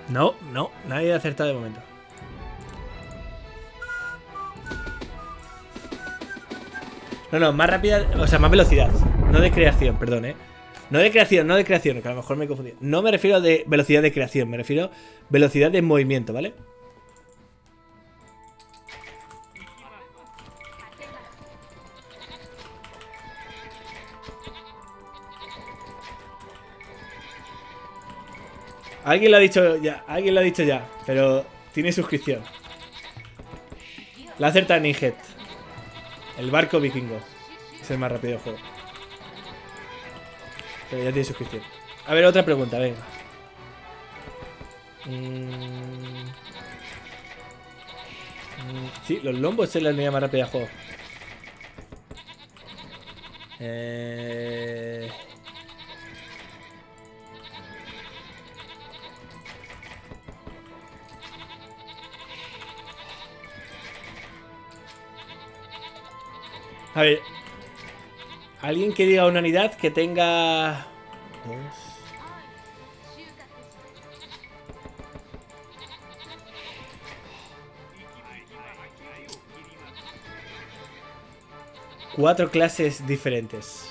No, no, nadie ha acertado de momento. No, no, más rápida, o sea, más velocidad. No de creación, perdón, No de creación, no de creación, que a lo mejor me he confundido. No me refiero a de velocidad de creación, me refiero a velocidad de movimiento, ¿vale? Alguien lo ha dicho ya, pero tiene suscripción. La acerta Ninjet. El barco vikingo. Es el más rápido del juego. Pero ya tiene suscripción. A ver, otra pregunta, venga. Sí, los lombos es la unidad más rápida del juego. A ver. Alguien que diga una unidad que tenga... Dos. Cuatro clases diferentes.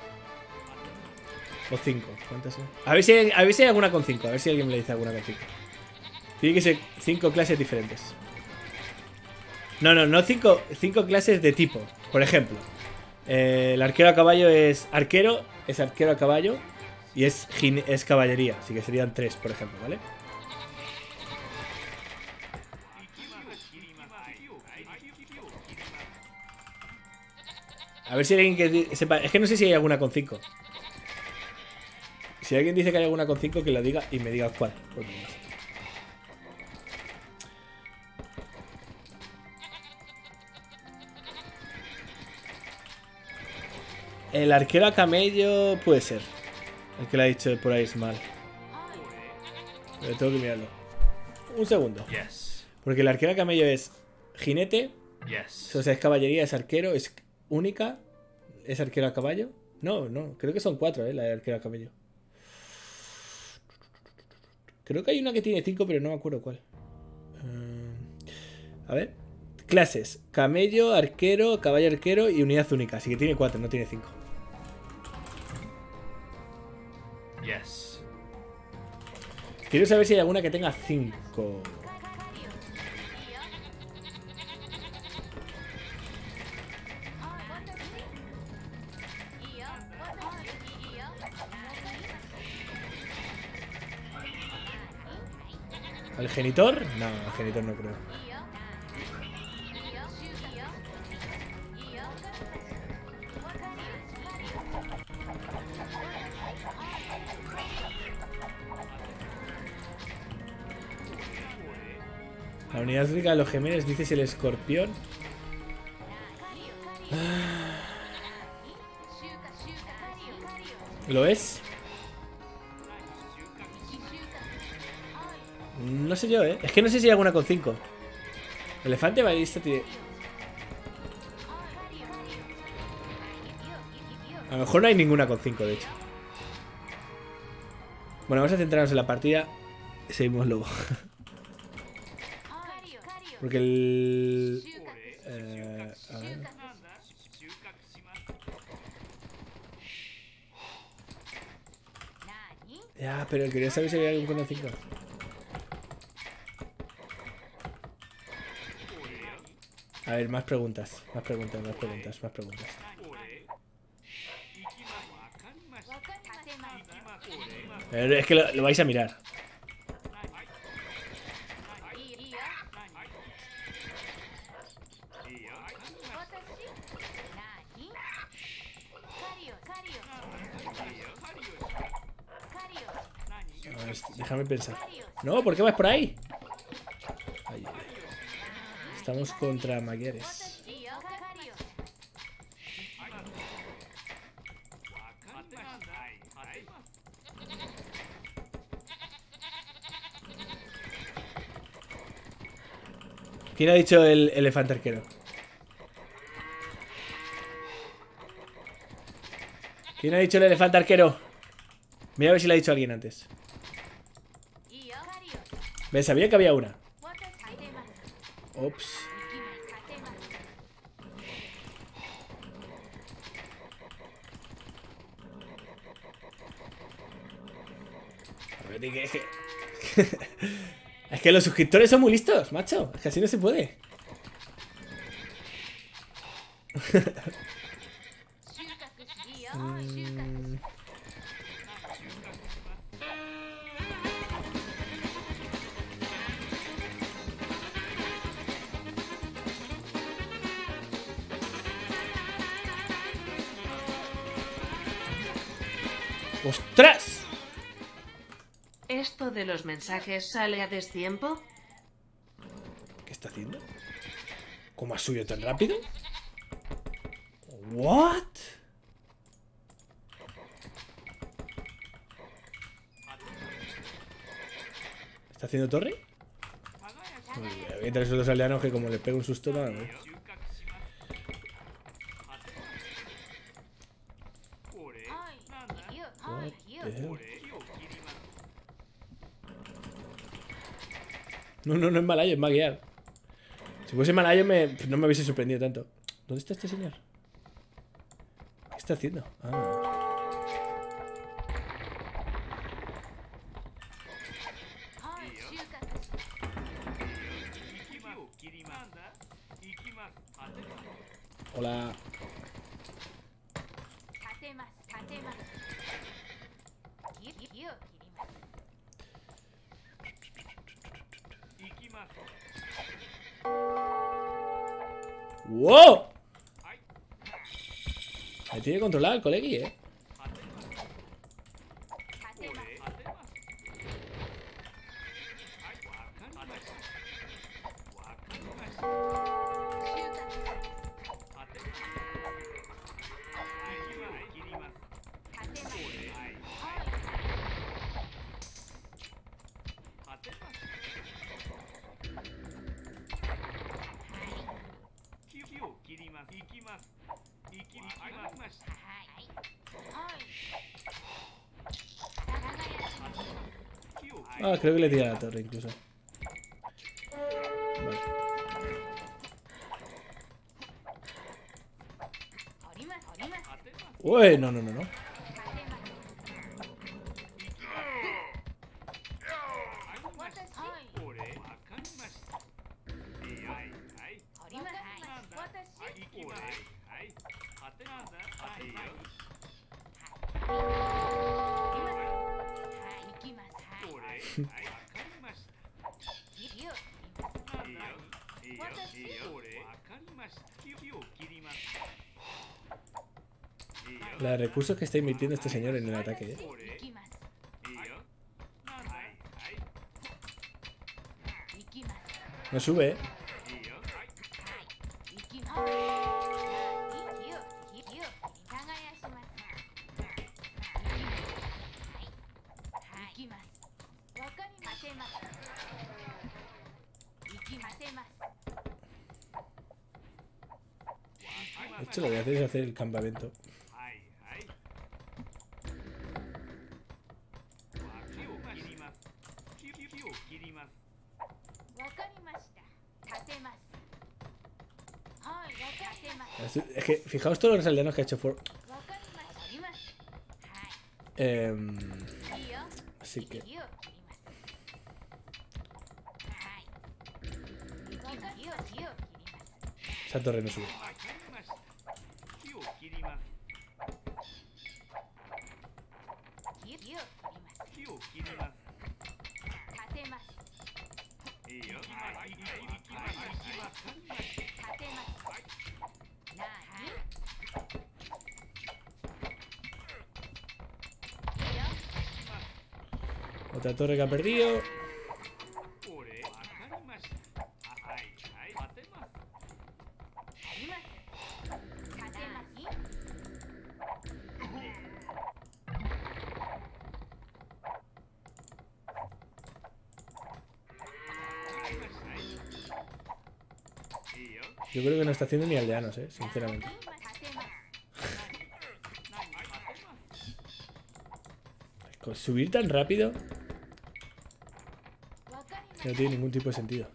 O 5. ¿Cuántas son? A ver si hay alguna con 5. A ver si alguien me le dice alguna con 5. Tiene que ser 5 clases diferentes. No 5 clases de tipo. Por ejemplo, el arquero a caballo es arquero a caballo y es caballería. Así que serían 3, por ejemplo, ¿vale? A ver si hay alguien que sepa. Es que no sé si hay alguna con 5. Si alguien dice que hay alguna con 5, que lo diga y me diga cuál. El arquero a camello puede ser. El que le ha dicho por ahí es mal. Pero tengo que mirarlo. Un segundo. Porque el arquero a camello es jinete. O sea, es caballería, es arquero, es única. ¿Es arquero a caballo? No, creo que son 4, la de arquero a camello. Creo que hay una que tiene 5, pero no me acuerdo cuál. A ver. Clases. Camello, arquero, caballo arquero y unidad única. Así que tiene 4, no tiene 5. Quiero saber si hay alguna que tenga 5. ¿El genitor? No, el genitor no creo. La unidad única de los gemelos, dices el escorpión. ¿Lo es? No sé yo, Es que no sé si hay alguna con 5. Elefante balista tiene... A lo mejor no hay ninguna con 5, de hecho. Bueno, vamos a centrarnos en la partida. Seguimos luego. Porque el... a ver. Ya, pero quería saber si había algún con 5. A ver, más preguntas. Más preguntas. Es que lo vais a mirar. A ver, déjame pensar. No, ¿por qué vas por ahí? Ay, estamos contra Magueres. ¿Quién ha dicho el elefante arquero? ¿Quién ha dicho el elefante arquero? Mira a ver si lo ha dicho alguien antes. Me sabía que había una. Ops. A ver, es que los suscriptores son muy listos, macho. Es que así no se puede. ¡Ostras! ¿Esto de los mensajes sale a destiempo? ¿Qué está haciendo? ¿Cómo ha subido tan rápido? ¿What? ¿Está haciendo torre? Voy a traer esos dos aldeanos que como le pego un susto nada, ¿no? No es malayo, es maguear. Si fuese malayo no me hubiese sorprendido tanto. ¿Dónde está este señor? ¿Qué está haciendo? Ah. Hola. ¡Wow! Me tiene controlado el colegui, Ah, creo que le tira la torre incluso. Vale. Uy, no. Los recursos que está invirtiendo este señor en el ataque, No sube, De hecho, lo que voy a hacer es hacer el campamento. Es que, fijaos todos los aldeanos que ha hecho así que... Esa torre no sube. Otra torre que ha perdido. Yo creo que no está haciendo ni aldeanos, sinceramente. Con subir tan rápido. No tiene ningún tipo de sentido.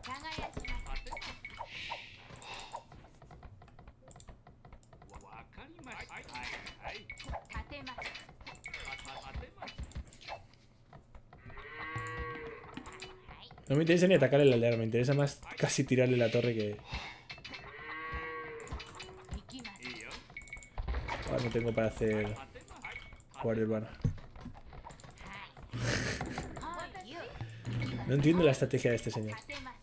No me interesa ni atacarle la aldea, me interesa más casi tirarle la torre que... Ahora no tengo para hacer guardia urbana. No entiendo la estrategia de este señor.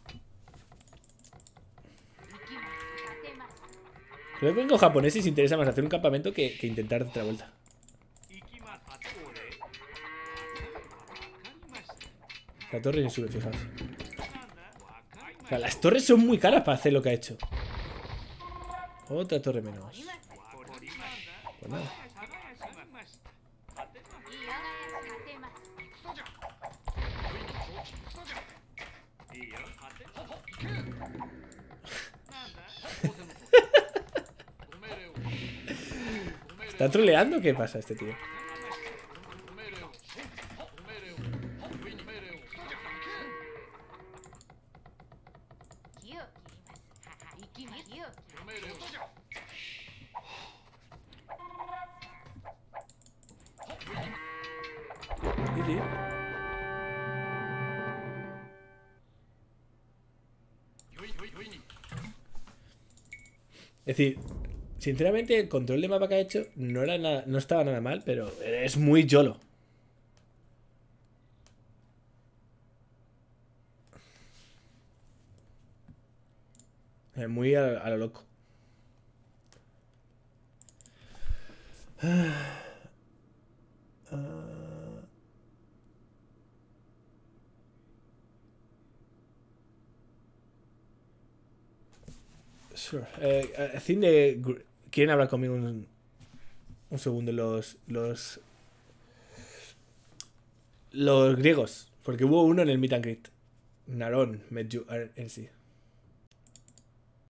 Creo que con japoneses interesa más hacer un campamento que intentar dar otra vuelta. La torre ni sube, fijaos. O sea, las torres son muy caras para hacer lo que ha hecho. Otra torre menos. Pues nada. ¿Está troleando? ¿Qué pasa este tío? Sí. Es decir, sinceramente el control de mapa que ha hecho no era nada, no estaba nada mal, pero es muy YOLO. Es muy a lo loco. Sure. ¿Quieren hablar conmigo un segundo los griegos? Porque hubo uno en el meet and greet. Naron met you en sí.